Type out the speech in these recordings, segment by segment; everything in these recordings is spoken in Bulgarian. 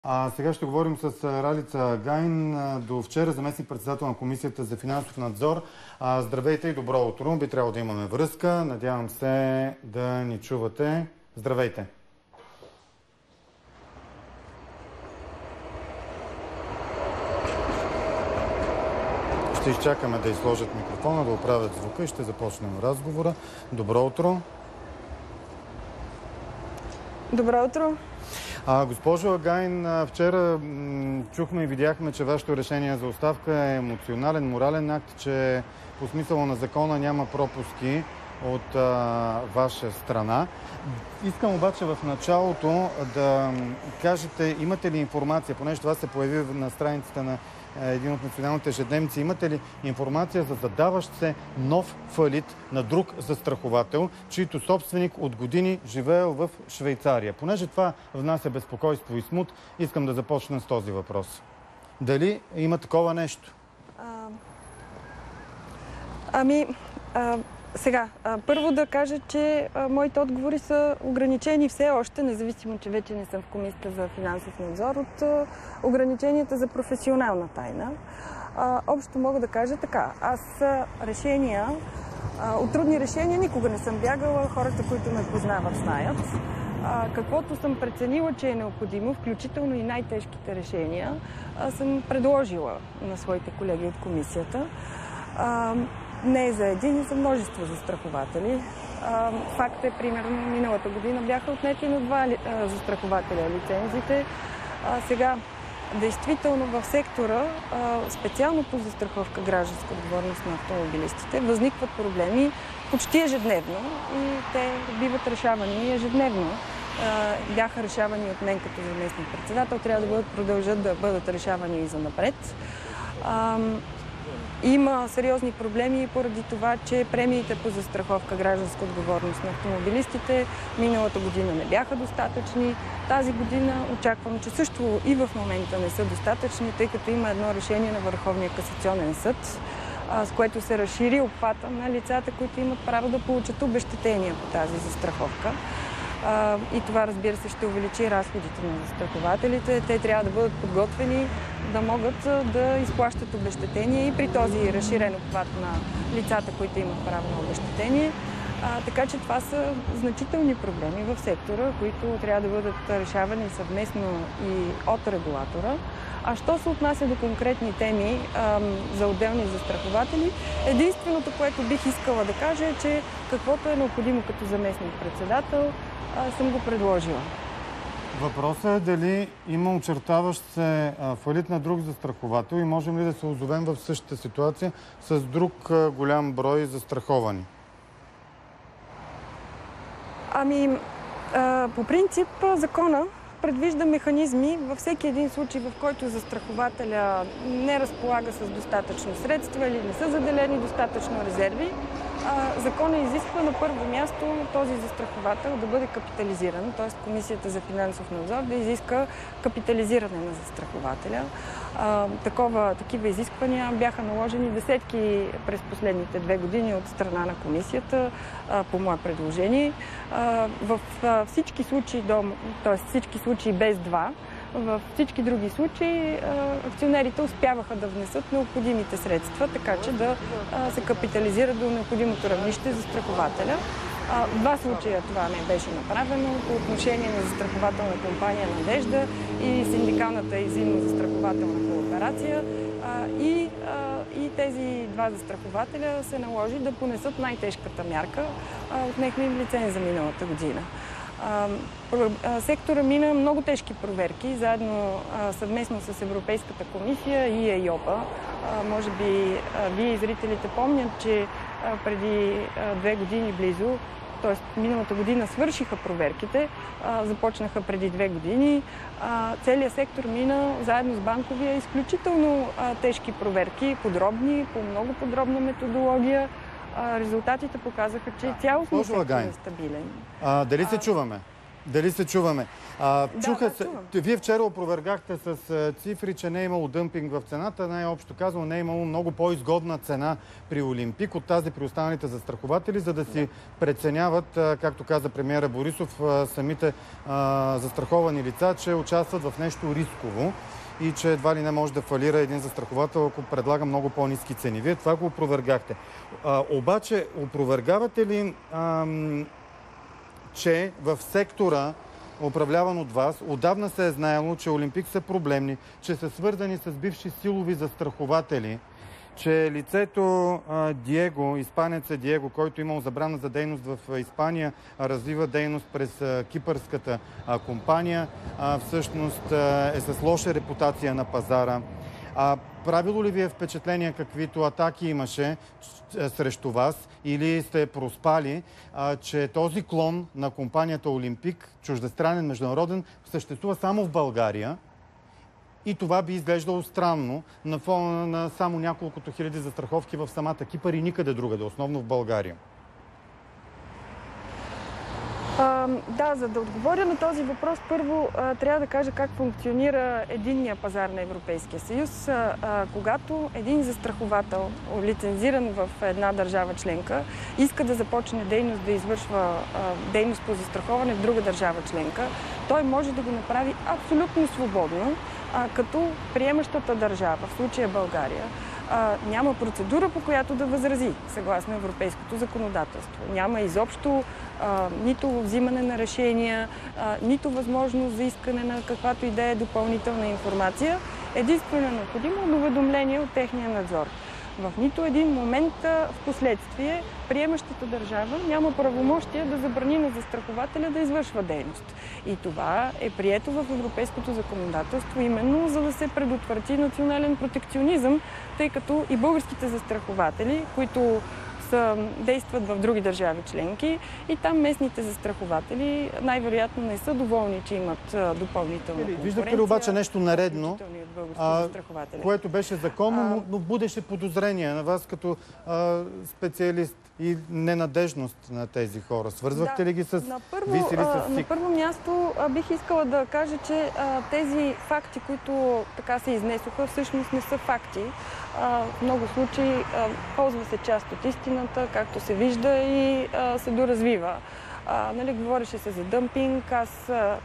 Сега ще говорим с Ралица Агайн, до вчера заместник-председател на Комисията за финансов надзор. Здравейте и добро утро. Би трябвало да имаме връзка. Надявам се да ни чувате. Здравейте. Ще изчакаме да изложат микрофона, да оправят звука и ще започнем разговора. Добро утро. Добро утро. Госпожо Агайн, вчера чухме и видяхме, че вашето решение за оставка е емоционален, морален акт, че по смисъла на закона няма пропуски от ваша страна. Искам обаче в началото да кажете, имате ли информация, понеже това се появи на страницата на един от националните ежедневници, имате ли информация за задаващ се нов фалит на друг застраховател, чийто собственик от години живеел в Швейцария? Понеже това внася безпокойство и смут, искам да започна с този въпрос. Дали има такова нещо? Сега, първо да кажа, че моите отговори са ограничени все още, независимо, че вече не съм в Комисията за финансов надзор, от ограниченията за професионална тайна. Общо мога да кажа така. Аз от трудни решения никога не съм бягала. Хората, които ме познават, знаят. Каквото съм преценила, че е необходимо, включително и най-тежките решения, съм предложила на своите колеги от комисията. Не е за един, и за множество застрахователи. Факт е, примерно, миналата година бяха отнети на 2 застрахователя лицензите. Сега, действително в сектора, специално по застраховка гражданска отговорност на автомобилистите, възникват проблеми почти ежедневно и те биват решавани ежедневно. Бяха решавани от мен като заместник-председател, трябва да продължат да бъдат решавани и занапред. Има сериозни проблеми поради това, че премиите по застраховка гражданска отговорност на автомобилистите миналата година не бяха достатъчни. Тази година очаквам, че също и в момента не са достатъчни, тъй като има едно решение на Върховния касационен съд, с което се разшири обхвата на лицата, които имат право да получат обезщетения по тази застраховка. И това, разбира се, ще увеличи разходите на застрахователите. Те трябва да бъдат подготвени да могат да изплащат обезщетение и при този разширен обхват на лицата, които имат право на обезщетение. Така че това са значителни проблеми в сектора, които трябва да бъдат решавани съвместно и от регулатора. А що се отнася до конкретни теми за отделни застрахователи, единственото, което бих искала да кажа е, че каквото е необходимо като заместник-председател, съм го предложила. Въпросът е дали има очертаващ се фалит на друг застраховател и можем ли да се озовем в същата ситуация с друг голям брой застраховани? По принцип, закона предвижда механизми във всеки един случай, в който застрахователя не разполага с достатъчно средства или не са заделени достатъчно резерви. Закона изисква на първо място този застраховател да бъде капитализиран, т.е. Комисията за финансов надзор да изиска капитализиране на застрахователя. Такива изисквания бяха наложени десетки през последните 2 години от страна на комисията по мое предложение. В всички случаи, т.е. всички случаи без 2, във всички други случаи акционерите успяваха да внесат необходимите средства, така че да се капитализират до необходимото равнище за застрахователя. В 2 случая това не беше направено по отношение на застрахователна компания Надежда и синдикалната и зимно застрахователна кооперация. И тези 2 застрахователя се наложи да понесат най-тежката мярка. Отнехме им лиценз за миналата година. Сектора мина много тежки проверки, заедно съвместно с Европейската комисия и ЕИОПА. Може би вие и зрителите помнят, че преди 2 години близо, т.е. миналата година свършиха проверките, започнаха преди 2 години. Целият сектор мина заедно с банковия изключително тежки проверки, подробни, по много подробна методология. Резултатите показаха, че цялостно сектор е стабилен. Дали се чуваме? Дали се чуваме? Чувам. Вие вчера опровергахте с цифри, че не е имало дъмпинг в цената. Най-общо казано, не е имало много по-изгодна цена при Олимпик от тази при останалите застрахователи, за да си преценяват, както каза премиера Борисов, самите застраховани лица, че участват в нещо рисково и че едва ли не може да фалира един застраховател, ако предлага много по-ниски цени. Вие това го опровергахте. Обаче, опровергавате ли, че в сектора, управляван от вас, отдавна се е знаело, че Олимпик са проблемни, че са свързани с бивши силови застрахователи, че лицето Диего, испанеца Диего, който имал забрана за дейност в Испания, развива дейност през кипърската компания, всъщност е с лоша репутация на пазара. Правило ли ви е впечатление каквито атаки имаше срещу вас или сте проспали, че този клон на компанията Олимпик, чуждестранен, международен, съществува само в България и това би изглеждало странно на фона на само няколкото хиляди застраховки в самата Кипър и никъде другаде, основно в България? Да, за да отговоря на този въпрос, първо трябва да кажа как функционира единния пазар на Европейския съюз. Когато един застраховател, лицензиран в една държава членка, иска да започне дейност, да извършва дейност по застраховане в друга държава членка, той може да го направи абсолютно свободно, като приемащата държава, в случая България, няма процедура, по която да възрази, съгласно европейското законодателство. Няма изобщо нито взимане на решения, нито възможност за искане на каквато и да е допълнителна информация. Единствено е необходимо уведомление от техния надзор. В нито един момент в последствие приемащата държава няма правомощия да забрани на застрахователя да извършва дейност. И това е прието в европейското законодателство именно за да се предотврати национален протекционизъм, тъй като и българските застрахователи, които действат в други държави членки и там местните застрахователи най-вероятно не са доволни, че имат допълнителна конкуренция. Виждате ли обаче нещо наредно, което беше законно, но будеше подозрение на вас като специалист и ненадежност на тези хора? Свързвахте ли ги с ВИС или с СИК? На първо място бих искала да кажа, че тези факти, които така се изнесоха, всъщност не са факти. В много случаи ползва се част от истината, както се вижда и се доразвива. Говореше се за дъмпинг. Аз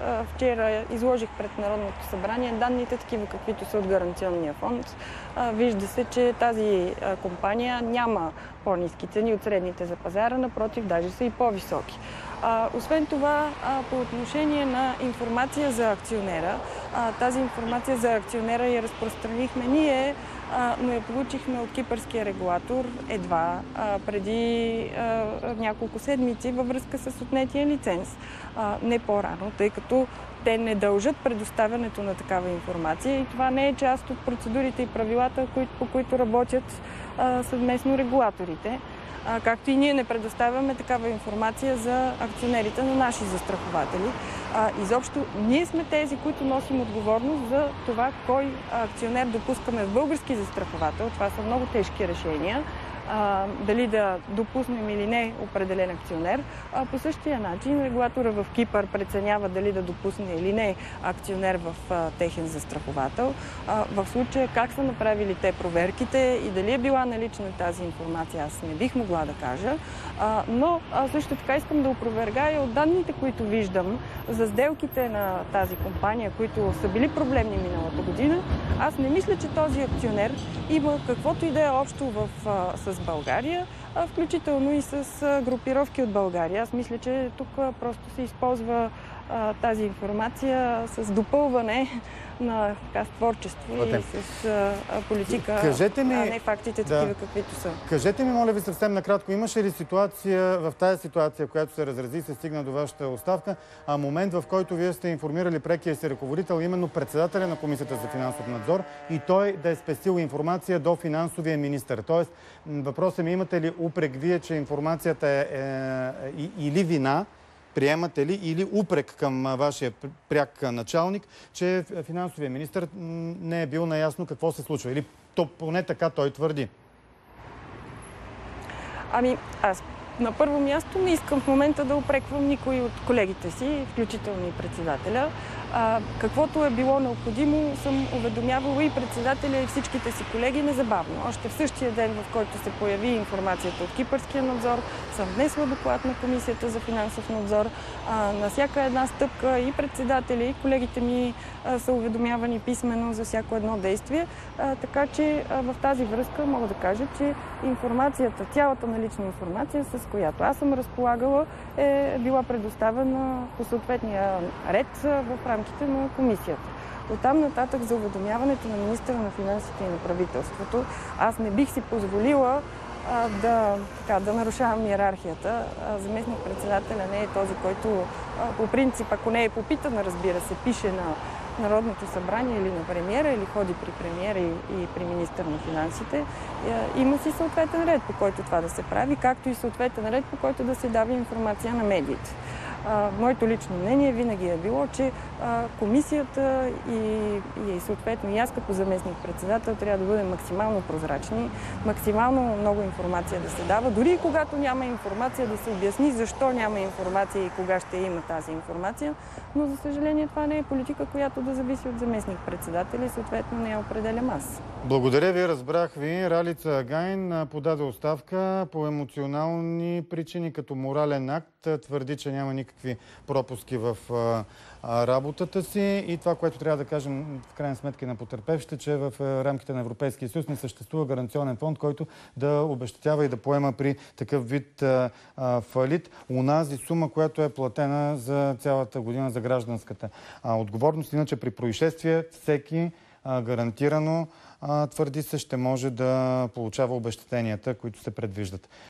вчера изложих пред Народното събрание данните, такива каквито са от Гаранционния фонд. Вижда се, че тази компания няма по-ниски цени от средните за пазара, напротив, даже са и по-високи. Освен това, по отношение на информация за акционера, тази информация за акционера я разпространихме ние, но я получихме от кипърския регулатор едва преди няколко седмици във връзка с отнетия лиценз. Не по-рано, тъй като те не дължат предоставянето на такава информация и това не е част от процедурите и правилата, по които работят съвместно регулаторите. Както и ние не предоставяме такава информация за акционерите на наши застрахователи. Изобщо ние сме тези, които носим отговорност за това кой акционер допускаме в български застраховател. Това са много тежки решения. Дали да допуснем или не определен акционер. По същия начин регулатора в Кипър преценява дали да допусне или не акционер в техен застраховател. В случая как са направили те проверките и дали е била налична тази информация, аз не бих могла да кажа. Но също така искам да опровергая от данните, които виждам за сделките на тази компания, които са били проблемни миналата година. Аз не мисля, че този акционер има каквото и да е общо с България, включително и с групировки от България. Аз мисля, че тук просто се използва тази информация с допълване на творчество и с политика, а не фактите такива каквито са. Кажете ми, моля ви, съвсем накратко, имаше ли ситуация, в тази ситуация, която се разрази и се стигна до вашата оставка, момент, в който вие сте информирали прекия си ръководител, именно председателя на Комисията за финансов надзор и той да е спестил информация до финансовия министър? Тоест, въпросът ми, имате ли упрек вие, че информацията е или вина, приемате ли, или упрек към вашия пряк началник, че финансовия министър не е бил наясно какво се случва? Или то поне така той твърди? Аз На първо място не искам в момента да упреквам никой от колегите си, включително и председателя. Каквото е било необходимо, съм уведомявала и председателя, и всичките си колеги незабавно. Още в същия ден, в който се появи информацията от Кипърския надзор, съм внесла доклад на Комисията за финансов надзор. На всяка една стъпка и председателя, и колегите ми са уведомявани писмено за всяко едно действие. Така че в тази връзка мога да кажа, че информацията, цялата налична информация, с която аз съм разполагала, е била предоставена по съответния ред в рамките на комисията. Оттам нататък за уведомяването на министъра на финансите и на правителството, аз не бих си позволила да нарушавам иерархията. Заместник-председателя не е този, който по принцип, ако не е попитан, разбира се, пише на Народното събрание или на премиера, или ходи при премиера и при министър на финансите. Има си съответен ред, по който това да се прави, както и съответен ред, по който да се дава информация на медиите. Моето лично мнение винаги е било, че комисията и съответно и аз като заместник-председател трябва да бъдем максимално прозрачни, максимално много информация да се дава. Дори и когато няма информация, да се обясни защо няма информация и кога ще има тази информация. Но за съжаление това не е политика, която да зависи от заместник-председателя и съответно не я определям аз. Благодаря ви, разбрах ви. Ралица Агайн подаде оставка по емоционални причини, като морален акт. Твърди, че няма никакви пропуски в работата си и това, което трябва да кажем в крайна сметка на потърпевшите, че в рамките на Европейския съюз не съществува гаранционен фонд, който да обезщетява и да поема при такъв вид фалит унази сума, която е платена за цялата година за гражданската отговорност. Иначе при происшествие всеки гарантирано твърди се, ще може да получава обезщетенията, които се предвиждат.